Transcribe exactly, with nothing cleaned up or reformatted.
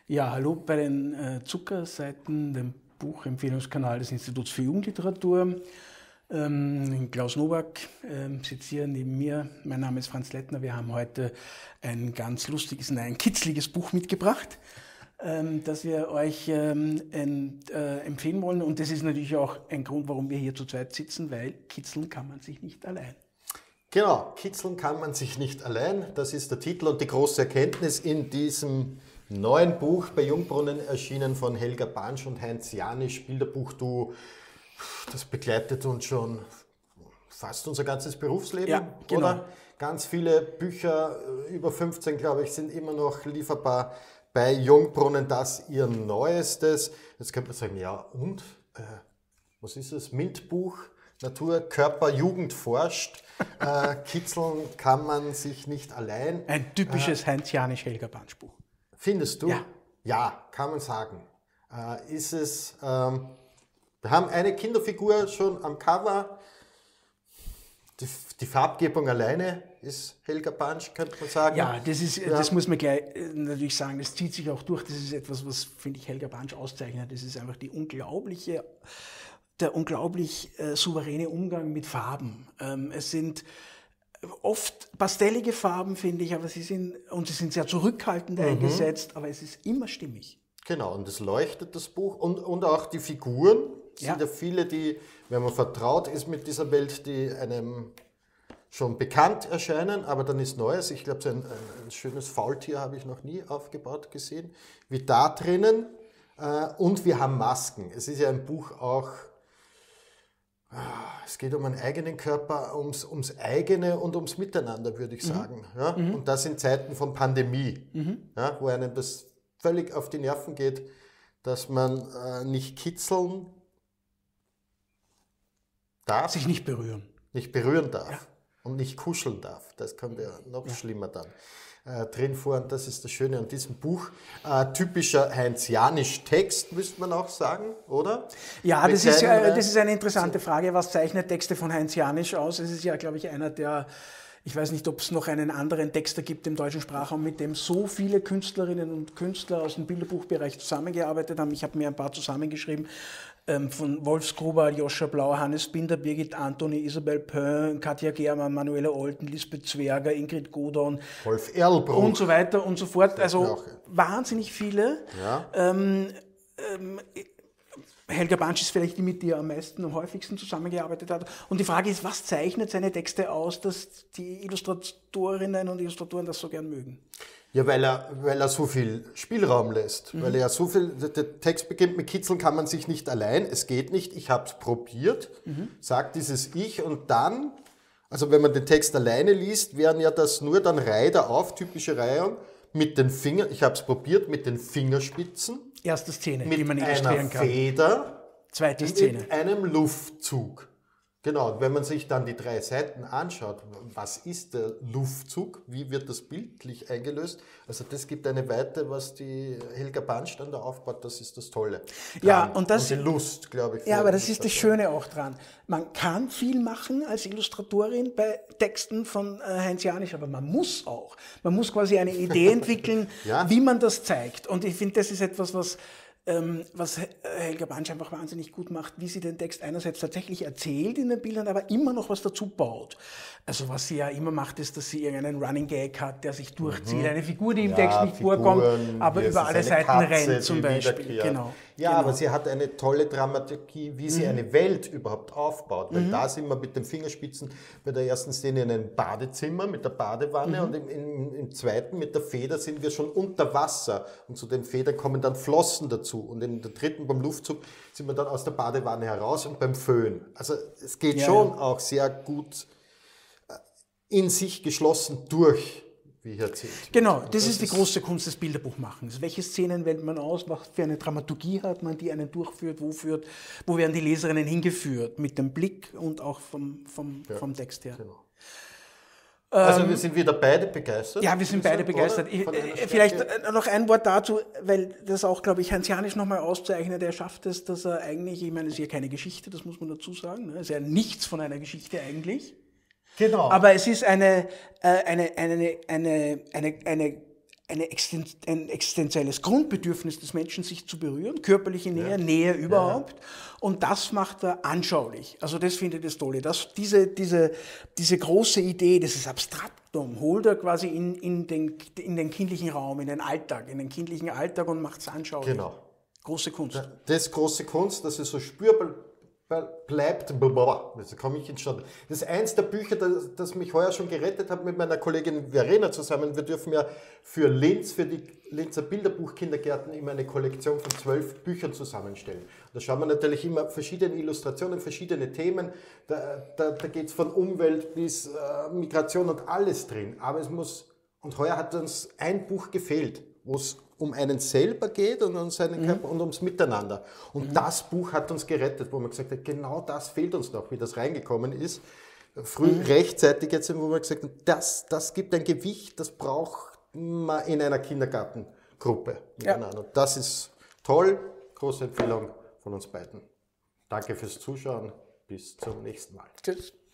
Ja, hallo bei den äh, Zuckerseiten, dem Buchempfehlungskanal des Instituts für Jugendliteratur. Ähm, Klaus Nowak ähm, sitzt hier neben mir. Mein Name ist Franz Lettner. Wir haben heute ein ganz lustiges, nein, ein kitzliges Buch mitgebracht, ähm, das wir euch ähm, ent, äh, empfehlen wollen. Und das ist natürlich auch ein Grund, warum wir hier zu zweit sitzen, weil kitzeln kann man sich nicht allein. Genau, kitzeln kann man sich nicht allein. Das ist der Titel und die große Erkenntnis in diesem neuen Buch bei Jungbrunnen erschienen von Helga Bansch und Heinz Janisch, Bilderbuchduo. Das begleitet uns schon fast unser ganzes Berufsleben, ja, genau. oder? Ganz viele Bücher, über fünfzehn glaube ich, sind immer noch lieferbar bei Jungbrunnen. Das ihr neuestes. Jetzt könnte man sagen, ja und? Äh, was ist es? MINT-Buch, Natur, Körper, Jugend forscht. äh, kitzeln kann man sich nicht allein. Ein typisches äh, Heinz Janisch-Helga Bansch-Buch. Findest du? Ja. Ja, kann man sagen. Äh, ist es, ähm, wir haben eine Kinderfigur schon am Cover. Die, die Farbgebung alleine ist Helga Bansch, könnte man sagen. Ja, das, ist, ja. das muss man gleich natürlich sagen. Das zieht sich auch durch. Das ist etwas, was, finde ich, Helga Bansch auszeichnet. Das ist einfach die unglaubliche, der unglaublich äh, souveräne Umgang mit Farben. Ähm, es sind oft pastellige Farben, finde ich, aber sie sind, und sie sind sehr zurückhaltend mhm. eingesetzt, aber es ist immer stimmig. Genau, und es leuchtet, das Buch, und, und auch die Figuren. Es ja. sind ja viele, die, wenn man vertraut ist mit dieser Welt, die einem schon bekannt erscheinen, aber dann ist Neues. Ich glaube, so ein, ein, ein schönes Faultier habe ich noch nie aufgebaut gesehen, wie da drinnen. Und wir haben Masken. Es ist ja ein Buch auch, es geht um einen eigenen Körper, ums, ums eigene und ums Miteinander, würde ich sagen. Mhm. Ja? Mhm. Und das in Zeiten von Pandemie, mhm. ja, wo einem das völlig auf die Nerven geht, dass man äh, nicht kitzeln darf. Sich nicht berühren. Nicht berühren darf ja. und nicht kuscheln darf. Das kommt ja noch ja. schlimmer dann äh, drin vor. Und das ist das Schöne an diesem Buch. Äh, typischer Heinz Janisch-Text, müsste man auch sagen, oder? Ja, das ist, äh, das ist eine interessante Frage. Was zeichnet Texte von Heinz Janisch aus? Es ist ja, glaube ich, einer der... Ich weiß nicht, ob es noch einen anderen Texter gibt im deutschen Sprachraum, mit dem so viele Künstlerinnen und Künstler aus dem Bilderbuchbereich zusammengearbeitet haben. Ich habe mir ein paar zusammengeschrieben, ähm, von Wolfsgruber, Joscha Blau, Hannes Binder, Birgit Antoni, Isabel Pöhn, Katja Germann, Manuela Olten, Lisbeth Zwerger, Ingrid Godon, Wolf Erlbruch und so weiter und so fort. Also wahnsinnig viele. Ja. Ähm, ähm, Helga Bansch ist vielleicht die, mit der er am meisten, am häufigsten zusammengearbeitet hat. Und die Frage ist, was zeichnet seine Texte aus, dass die Illustratorinnen und Illustratoren das so gern mögen? Ja, weil er, weil er so viel Spielraum lässt. Mhm. Weil er so viel, der Text beginnt mit Kitzeln kann man sich nicht allein, es geht nicht, ich habe es probiert, mhm. sagt dieses Ich und dann, also wenn man den Text alleine liest, wären ja das nur dann Reiter auf, typische Reihung, mit den Fingern, ich habe es probiert, mit den Fingerspitzen. Erste Szene, mit die man illustrieren kann. Mit einer Feder. Zweite Szene. Mit einem Luftzug. Genau, und wenn man sich dann die drei Seiten anschaut, was ist der Luftzug, wie wird das bildlich eingelöst, also das gibt eine Weite, was die Helga Bansch dann da aufbaut, das ist das Tolle. Ja, und das, und die Lust, glaube ich. Ja, aber das ist das Schöne auch dran. Man kann viel machen als Illustratorin bei Texten von Heinz Janisch, aber man muss auch. Man muss quasi eine Idee entwickeln, ja. wie man das zeigt. Und ich finde, das ist etwas, was... was Helga Bansch einfach wahnsinnig gut macht, wie sie den Text einerseits tatsächlich erzählt in den Bildern, aber immer noch was dazu baut. Also was sie ja immer macht, ist, dass sie irgendeinen Running Gag hat, der sich durchzieht. Mhm. Eine Figur, die im ja, Text nicht Figuren, vorkommt, aber über alle Seiten Katze, rennt zum Beispiel. Genau. Ja, genau. aber sie hat eine tolle Dramaturgie, wie sie mhm. eine Welt überhaupt aufbaut. Weil mhm. da sind wir mit den Fingerspitzen bei der ersten Szene in einem Badezimmer mit der Badewanne mhm. und im, im, im zweiten mit der Feder sind wir schon unter Wasser. Und zu den Federn kommen dann Flossen dazu. Und in der dritten, beim Luftzug, sind wir dann aus der Badewanne heraus und beim Föhn. Also es geht ja, schon ja. auch sehr gut in sich geschlossen durch, wie hier erzählt. Genau, das, das ist die große Kunst des Bilderbuchmachens. Welche Szenen wählt man aus, was für eine Dramaturgie hat man, die einen durchführt, wo, führt, wo werden die Leserinnen hingeführt, mit dem Blick und auch vom, vom, ja, vom Text her. Genau. Also wir sind wieder beide begeistert. Ja, wir sind beide begeistert. Ich, vielleicht noch ein Wort dazu, weil das auch, glaube ich, Heinz Janisch nochmal auszeichnet. Er schafft es, dass er eigentlich, ich meine, es ist ja keine Geschichte, das muss man dazu sagen. Es ist ja nichts von einer Geschichte eigentlich. Genau. Aber es ist eine, äh, eine, eine, eine, eine, eine eine Existen ein existenzielles Grundbedürfnis des Menschen, sich zu berühren, körperliche Nähe, ja. Nähe überhaupt. Ja. Und das macht er anschaulich. Also das finde ich das Tolle. Das, diese, diese, diese große Idee, dieses Abstraktum, holt er quasi in, in, den, in den kindlichen Raum, in den Alltag, in den kindlichen Alltag und macht es anschaulich. Genau. Große Kunst. Das ist große Kunst, dass es so spürbar bleibt. Das komme ich ins Stand. Das ist eins der Bücher, das, das mich heuer schon gerettet hat mit meiner Kollegin Verena zusammen. Wir dürfen ja für Linz, für die Linzer Bilderbuch-Kindergärten immer eine Kollektion von zwölf Büchern zusammenstellen. Da schauen wir natürlich immer verschiedene Illustrationen, verschiedene Themen. Da, da, da geht es von Umwelt bis äh, Migration und alles drin. Aber es muss, und heuer hat uns ein Buch gefehlt, wo es um einen selber geht und um seinen Körper mhm. und ums Miteinander. Und mhm. das Buch hat uns gerettet, wo man gesagt hat, genau das fehlt uns noch, wie das reingekommen ist. Früh mhm. rechtzeitig jetzt, wo man gesagt hat, das, das gibt ein Gewicht, das braucht man in einer Kindergartengruppe miteinander. Ja. Und das ist toll, große Empfehlung von uns beiden. Danke fürs Zuschauen, bis zum nächsten Mal. Tschüss.